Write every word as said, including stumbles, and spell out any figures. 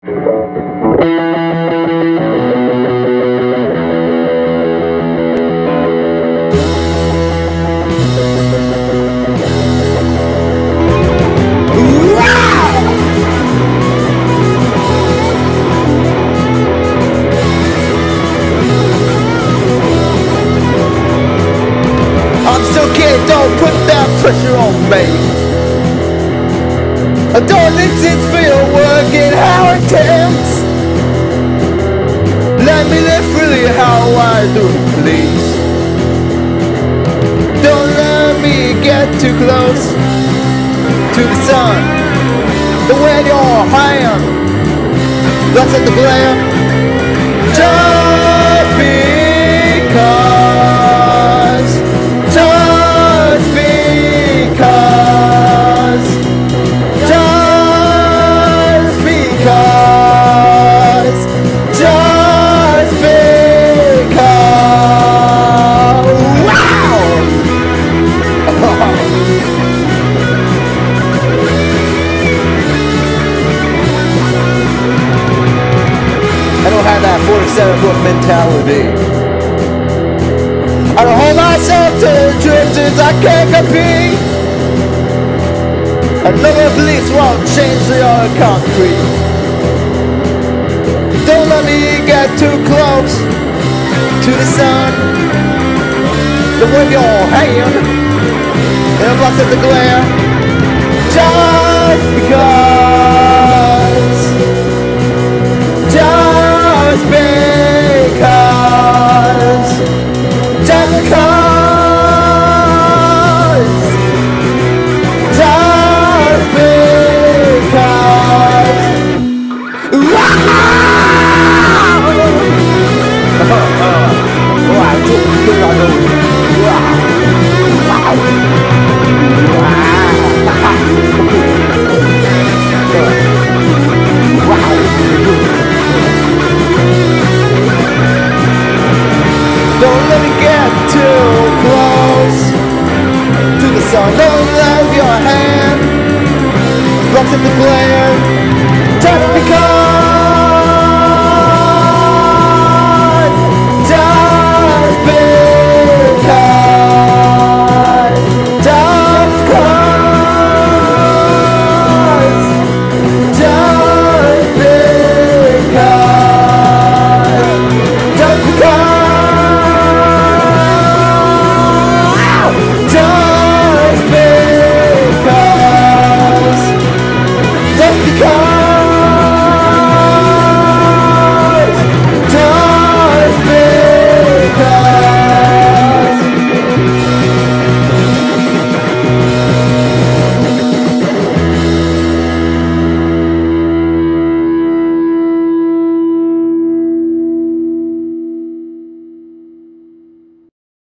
Don't put that pressure on me. I don't exist for your work and how it tempts. Let me live freely how I do, please. Don't let me get too close to the sun. But when your hand looks at the glare, just because, just because, just because, just because. Wow! I don't have that forty-seven book mentality. I don't hold myself to the drifts I can't compete. Another police won't change the other concrete. Don't let me get too close to the sun. Don't wave your hand and it blocks at the glare. Just because, just because, just because, just because.